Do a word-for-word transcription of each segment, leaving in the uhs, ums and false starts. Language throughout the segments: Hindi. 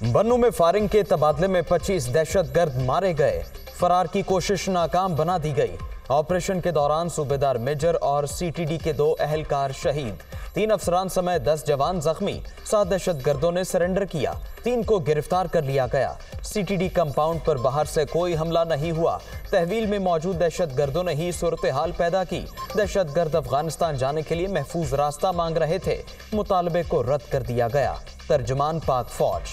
बन्नू में फायरिंग के तबादले में पच्चीस दहशतगर्द मारे गए। फरार की कोशिश नाकाम बना दी गई। ऑपरेशन के दौरान सूबेदार मेजर और सीटीडी के दो अहलकार शहीद। तीन अफसरान समेत दस जवान जख्मी। सात दहशतगर्दों ने सरेंडर किया। तीन को गिरफ्तार कर लिया गया। सीटीडी कंपाउंड पर बाहर से कोई हमला नहीं हुआ। तहवील में मौजूद दहशतगर्दों ने ही सूरत हाल पैदा की। दहशतगर्द अफगानिस्तान जाने के लिए महफूज रास्ता मांग रहे थे। मुतालबे को रद्द कर दिया गया। तर्जुमान पाक फौज।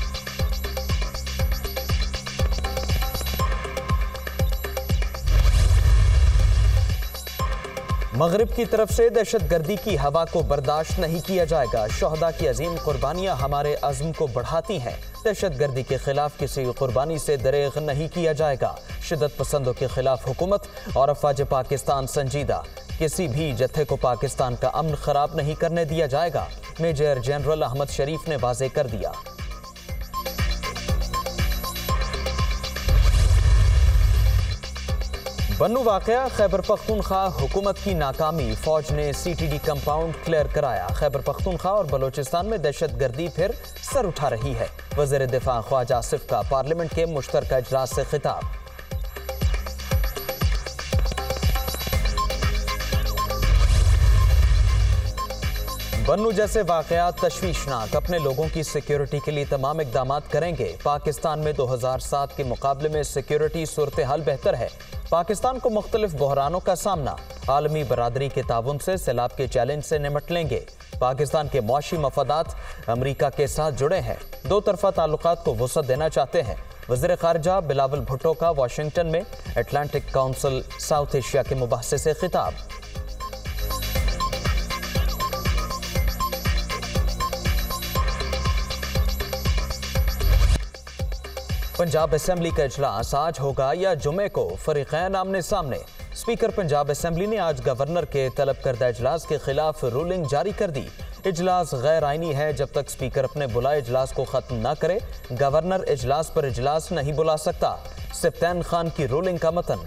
मगरिब की तरफ से दहशतगर्दी की हवा को बर्दाश्त नहीं किया जाएगा। शोहदा की अजीम कुर्बानियां हमारे अज़्म को बढ़ाती हैं। दहशतगर्दी के खिलाफ किसी कुर्बानी से दरेग नहीं किया जाएगा। शिद्दत पसंदों के खिलाफ हुकूमत और अफवाज पाकिस्तान संजीदा। किसी भी जत्थे को पाकिस्तान का अमन खराब नहीं करने दिया जाएगा। मेजर जनरल अहमद शरीफ ने वाज़ेह कर दिया। बन्नू वाकया खैबर पख्तूनख्वा हुकूमत की नाकामी। फौज ने सीटीडी कंपाउंड क्लियर कराया। खैबर पख्तूनख्वा और बलोचिस्तान में दहशतगर्दी फिर सर उठा रही है। वज़ीर दिफा ख्वाजा आसिफ का पार्लियामेंट के मुश्तरका इजलास से खिताब। बन्नू जैसे वाकयात तशवीशनाक। अपने लोगों की सिक्योरिटी के लिए तमाम इकदाम करेंगे। पाकिस्तान में दो हजार सात के मुकाबले में सिक्योरिटी सूरत हाल बेहतर है। पाकिस्तान को मुख्तलिफ बहरानों का सामना। आलमी बरादरी के ताउन से सैलाब के चैलेंज से निमट लेंगे। पाकिस्तान के मुआशी मफादात अमरीका के साथ जुड़े हैं। दो तरफा ताल्लुकात को वसअत देना चाहते हैं। वज़ीर ख़ारिजा बिलावल भुट्टो का वाशिंगटन में अटलांटिक काउंसिल साउथ एशिया के मुबाहसे से खिताब। पंजाब असेंबली का इजलास आज होगा या जुमे को? फरीक़ैन आमने सामने। स्पीकर पंजाब असेंबली ने आज गवर्नर के तलब करदा इजलास के खिलाफ रूलिंग जारी कर दी। इजलास गैर आइनी है जब तक स्पीकर अपने बुलाए इजलास को खत्म न करे। गवर्नर इजलास पर इजलास नहीं बुला सकता। सिफ्तैन खान की रूलिंग का मतन।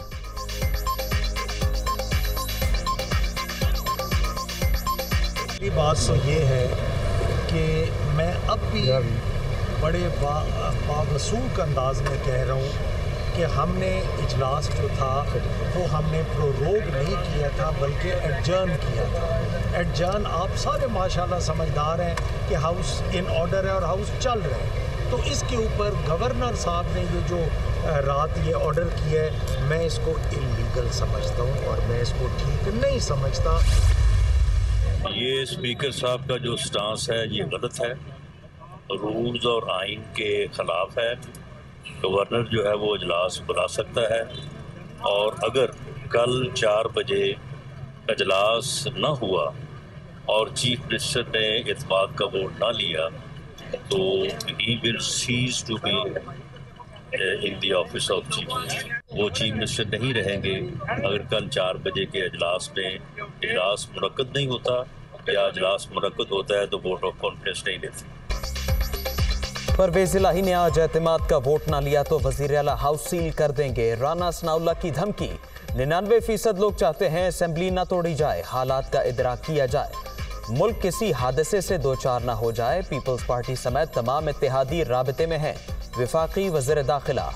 बात तो ये है कि मैं अब भी बड़े बा, बावसूख अंदाज में कह रहा हूँ कि हमने इजलास जो था वो हमने प्रोरोग नहीं किया था बल्कि एडजर्न किया था। एडजर्न आप सारे माशाल्लाह समझदार हैं कि हाउस इन ऑर्डर है और हाउस चल रहा है। तो इसके ऊपर गवर्नर साहब ने ये जो रात ये ऑर्डर किया है मैं इसको इलीगल समझता हूँ और मैं इसको ठीक नहीं समझता। ये स्पीकर साहब का जो स्टांस है ये गलत है, रूल्स और आइन के ख़िलाफ़ है। गवर्नर जो है वो इजलास बुला सकता है और अगर कल चार बजे इजलास न हुआ और चीफ मिनिस्टर ने इत्तेफाक का वोट ना लिया तो ही will cease to be in the office of chief minister. वो चीफ मिनिस्टर नहीं रहेंगे अगर कल चार बजे के इजलास में इजलास मुनक्कद नहीं होता या इजलास मुनक्कद होता है तो वोट ऑफ कॉन्फिडेंस नहीं देते। परवेज इलाही ने आज एतमाद का वोट ना लिया तो वजीर आला हाउस सील कर देंगे। राना सनाउल्लाह की धमकी। निन्यानवे फीसद लोग चाहते हैं असेंबली ना तोड़ी जाए, हालात का इदराक किया जाए, मुल्क किसी हादसे से दो चार ना हो जाए। पीपल्स पार्टी समेत तमाम इत्तेहादी राबते में हैं। विफाकी वज़ीर दाखिला।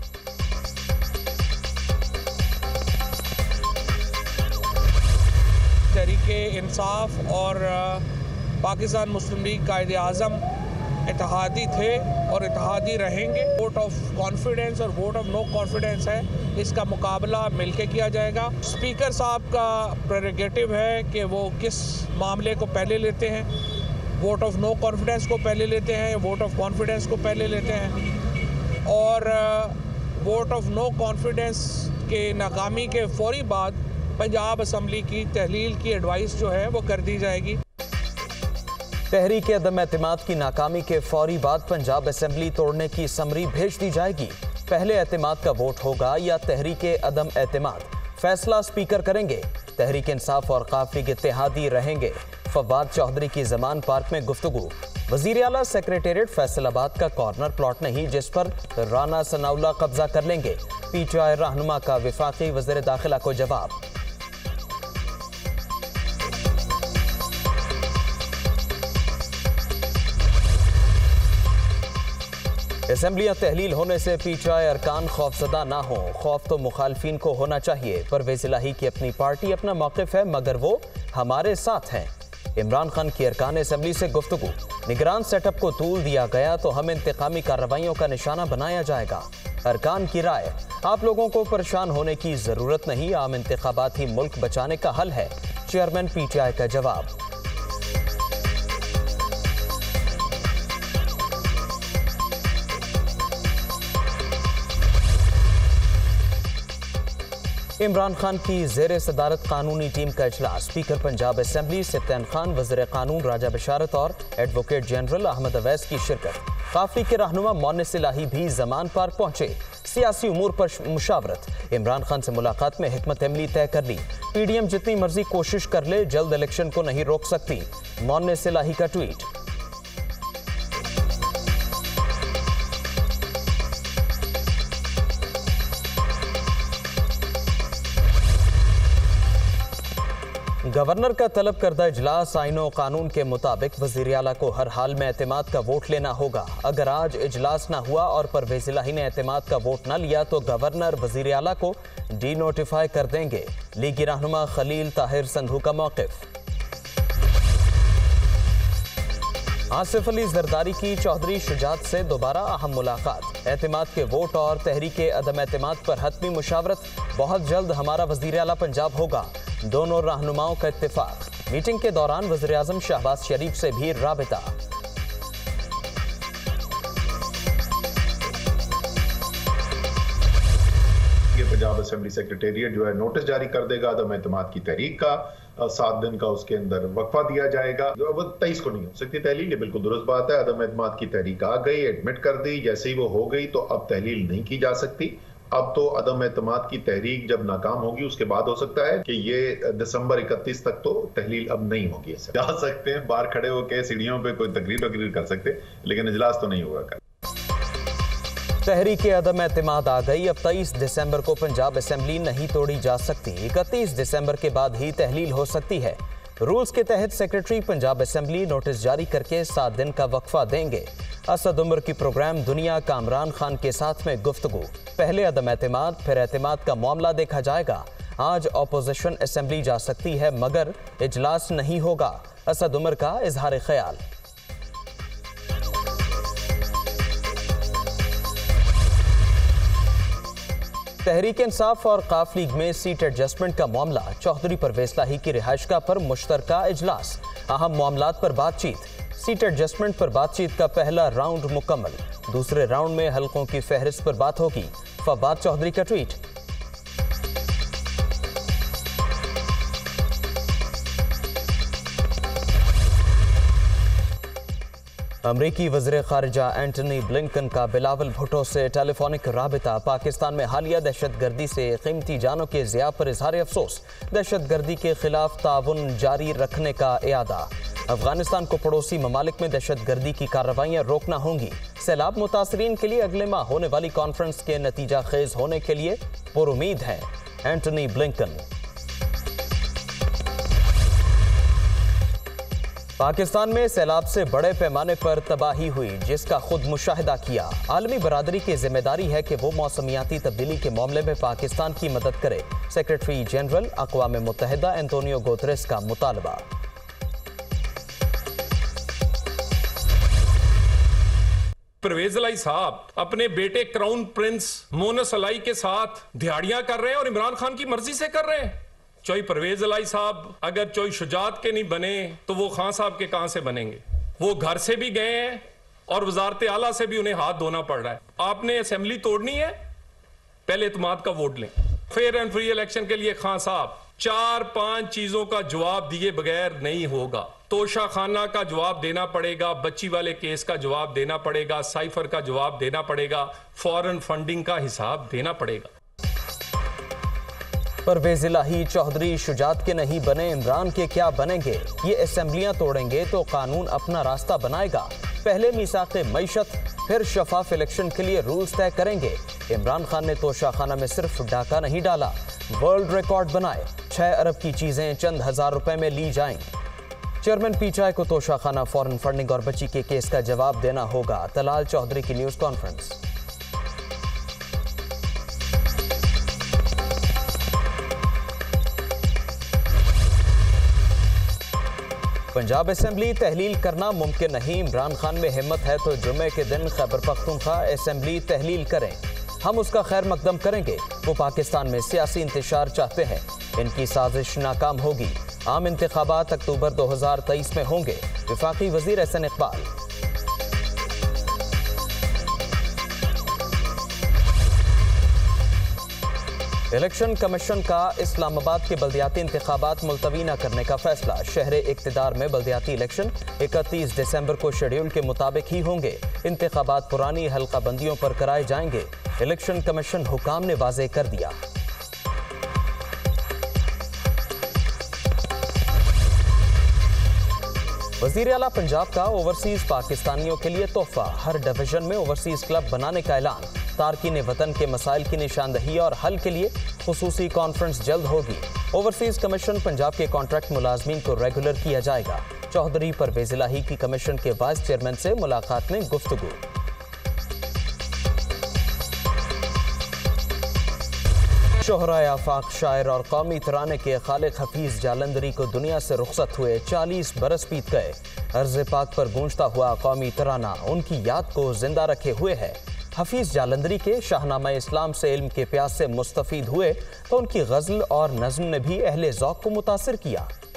तहरीके इंसाफ और पाकिस्तान मुस्लिम लीग कायदे आज़म इत्तेहादी थे और इत्तेहादी रहेंगे। वोट ऑफ कॉन्फिडेंस और वोट ऑफ नो कॉन्फिडेंस है, इसका मुकाबला मिलके किया जाएगा। स्पीकर साहब का प्रेरोगेटिव है कि वो किस मामले को पहले लेते हैं, वोट ऑफ नो कॉन्फिडेंस को पहले लेते हैं, वोट ऑफ कॉन्फिडेंस को पहले लेते हैं। और वोट ऑफ नो कॉन्फिडेंस के नाकामी के फौरी बाद पंजाब असम्बली की तहलील की एडवाइस जो है वो कर दी जाएगी। तहरीक अदम एतमाद की नाकामी के फौरी बाद पंजाब असेंबली तोड़ने की समरी भेज दी जाएगी। पहले एतमाद का वोट होगा या तहरीक अदम एतमाद, फैसला स्पीकर करेंगे। तहरीक इंसाफ और काफी के इत्तेहादी रहेंगे। फवाद चौधरी की जमान पार्क में गुफ्तगू। वजीर आला सेक्रेटेरिएट फैसलाबाद का कॉर्नर प्लॉट नहीं जिस पर राना सनाउल्लाह कब्जा कर लेंगे। पीटीआई रहनुमा का विफाकी वज़ीर दाखिला को जवाब। असेंबलियां तहलील होने से पीछे अरकान खौफजदा ना हो, खौफ तो मुखालफिन को होना चाहिए। परवेज इलाही की अपनी पार्टी अपना मौक़िफ़ है मगर वो हमारे साथ हैं। इमरान खान की अरकान असेंबली से गुफ्तगू, निगरान सेटअप को तूल दिया गया तो हम इंतकामी कार्रवाइयों का निशाना बनाया जाएगा। अरकान की राय, आप लोगों को परेशान होने की जरूरत नहीं, आम इंतखाबात ही मुल्क बचाने का हल है। चेयरमैन पीटीआई का जवाब। इमरान खान की ज़ेरे सदारत कानूनी टीम का इजलास, स्पीकर पंजाब असेंबली सिप्तान खान, वज़ीर कानून राजा बशारत और एडवोकेट जनरल अहमद अवैस की शिरकत। काफली के रहनुमा मोनिस इलाही भी जमान पार्क पहुंचे, सियासी उमूर पर मुशावरत। इमरान खान से मुलाकात में हिकमत अमली तय कर ली, पीडीएम जितनी मर्जी कोशिश कर ले जल्द इलेक्शन को नहीं रोक सकती, मोनिस इलाही का ट्वीट। गवर्नर का तलब करदा इजलास, आईनो कानून के मुताबिक वज़ीर आला को हर हाल में एतमाद का वोट लेना होगा। अगर आज इजलास ना हुआ और परवेज इलाही ने एतमाद का वोट ना लिया तो गवर्नर वज़ीर आला को डी नोटिफाई कर देंगे। लीगी रहनुमा खलील ताहिर संधू का मौक़िफ़। आसिफ अली जरदारी की चौधरी शुजात से दोबारा अहम मुलाकात, एतमाद के वोट और तहरीक अदम एतमाद पर हतमी मुशावरत। बहुत जल्द हमारा वज़ीर आला पंजाब होगा, दोनों रहनुमाओं का इत्तेफाक। मीटिंग के दौरान वज़ीर आज़म शहबाज शरीफ से भी राबिता। पंजाब असेंबली सेक्रेटेरिएट जो है नोटिस जारी कर देगा अदम एतमाद की तहरीक का, सात दिन का उसके अंदर वक्फा दिया जाएगा। जो अब तेईस को नहीं हो सकती तहलील, ये बिल्कुल दुरुस्त बात है। अदम एतमाद की तहरीक आ गई, एडमिट कर दी, जैसे ही वो हो गई तो अब तहलील नहीं की जा सकती। अब तो अदम एतमाद की तहरीक जब नाकाम होगी उसके बाद हो सकता है कि ये दिसंबर इकतीस तक तो तहलील अब नहीं होगी। जा सकते हैं बाहर खड़े होकर सीढ़ियों पे कोई तकरीर वकरीर कर सकते, लेकिन इजलास तो नहीं होगा कल। तहरीक अदम एतमाद आ गई, अब तेईस दिसंबर को पंजाब असेंबली नहीं तोड़ी जा सकती, इकतीस दिसंबर के बाद ही तहलील हो सकती है। रूल्स के तहत सेक्रेटरी पंजाब असेंबली नोटिस जारी करके सात दिन का वक्फा देंगे। असद उमर की प्रोग्राम दुनिया कामरान खान के साथ में गुफ्तगू, पहले अदम एतमाद फिर एतमाद का मामला देखा जाएगा। आज अपोजिशन असेंबली जा सकती है मगर इजलास नहीं होगा, असद उमर का इजहार ख्याल। तहरीक इंसाफ और काफ लीग में सीट एडजस्टमेंट का मामला, चौधरी परवेज इलाही की रिहाइशगाह पर मुश्तरका इजलास, अहम मामलात पर बातचीत। सीट एडजस्टमेंट पर बातचीत का पहला राउंड मुकम्मल, दूसरे राउंड में हलकों की फहरिस्त पर बात होगी। फवाद चौधरी का ट्वीट। अमरीकी वज़ीर ख़ारिजा एंटनी ब्लिंकन का बिलावल भुट्टो से टेलीफोनिक राबिता, पाकिस्तान में हालिया दहशतगर्दी से कीमती जानों के ज़िया पर इजहार अफसोस, दहशतगर्दी के खिलाफ ताउन जारी रखने का इरादा। अफगानिस्तान को पड़ोसी ममालिक में दहशतगर्दी की कार्रवाइयाँ रोकना होंगी। सैलाब मुतासरीन के लिए अगले माह होने वाली कॉन्फ्रेंस के नतीजा खेज होने के लिए पुरुमीद हैं, एंटनी ब्लिंकन। पाकिस्तान में सैलाब से बड़े पैमाने पर तबाही हुई जिसका खुद मुशाहिदा किया। आलमी बरादरी की जिम्मेदारी है कि वो मौसमियाती तब्दीली के मामले में पाकिस्तान की मदद करे। सेक्रेटरी जनरल अक़वाम मुत्तहिदा एंटोनियो गुतरेस का मुतालबा। परवेज इलाही साहब अपने बेटे क्राउन प्रिंस मोनस इलाही के साथ दिहाड़ियां कर रहे हैं और इमरान खान की मर्जी से कर रहे हैं। चोई परवेज इलाही साहब अगर चोई शुजात के नहीं बने तो वो खान साहब के कहां से बनेंगे। वो घर से भी गए हैं और वजारत आला से भी उन्हें हाथ धोना पड़ रहा है। आपने असेंबली तोड़नी है, पहले इत्मीनान का वोट लें। फेयर एंड फ्री इलेक्शन के लिए खान साहब चार पांच चीजों का जवाब दिए बगैर नहीं होगा। तोशा खाना का जवाब देना पड़ेगा, बच्ची वाले केस का जवाब देना पड़ेगा, साइफर का जवाब देना पड़ेगा, फॉरेन फंडिंग का हिसाब देना पड़ेगा। परवेज इलाही चौधरी शुजात के नहीं बने, इमरान के क्या बनेंगे। ये असेंबलियां तोड़ेंगे तो कानून अपना रास्ता बनाएगा। पहले मीसाक़े मईशत फिर शफाफ इलेक्शन के लिए रूल्स तय करेंगे। इमरान खान ने तोशा खाना में सिर्फ डाका नहीं डाला, वर्ल्ड रिकॉर्ड बनाए। छह अरब की चीजें चंद हजार रुपए में ली जाएं। चेयरमैन पीटीआई को तोशाखाना फॉरेन फंडिंग और बच्ची के केस का जवाब देना होगा, तलाल चौधरी की न्यूज कॉन्फ्रेंस। पंजाब असेंबली तहलील करना मुमकिन नहीं, इमरान खान में हिम्मत है तो जुम्मे के दिन खैबर पख्तूनख्वा असेंबली तहलील करें, हम उसका खैर मकदम करेंगे। वो पाकिस्तान में सियासी इंतशार चाहते हैं, इनकी साजिश नाकाम होगी। आम इंतखाबात अक्टूबर दो हजार तेईस में होंगे, वफाकी वजीर एहसन इकबाल। इलेक्शन कमीशन का इस्लामाबाद के बल्दियाती इंतखाबात मुलतवी न करने का फैसला। शहर इक्तदार में बल्दियाती इलेक्शन इकतीस दिसंबर को शेड्यूल के मुताबिक ही होंगे। इंतखाबात पुरानी हल्का बंदियों पर कराए जाएंगे, इलेक्शन कमीशन हुकाम ने वाजे कर दिया। वजीर आला पंजाब का ओवरसीज पाकिस्तानियों के लिए तोहफा, हर डिवीजन में ओवरसीज क्लब बनाने का ऐलान। तारकीन वतन के मसाइल की निशानदही और हल के लिए खुसूसी कॉन्फ्रेंस जल्द होगी। ओवरसीज कमीशन पंजाब के कॉन्ट्रैक्ट मुलाजमीन को रेगुलर किया जाएगा। चौधरी परवेज इलाही की कमीशन के वाइस चेयरमैन से मुलाकात में गुफ्तगू। शोहराए आफाक शायर और कौमी तराने के खालिक हफीज जालंधरी को दुनिया से रुखसत हुए चालीस बरस बीत गए। अर्ज़ पाक पर गूंजता हुआ कौमी तराना उनकी याद को जिंदा रखे हुए है। हफीज जालंधरी के शाहनामा इस्लाम से इल्म के प्यास से मुस्तफीद हुए तो उनकी गज़ल और नज़्म ने भी अहले ज़ौक़ को मुतासिर किया।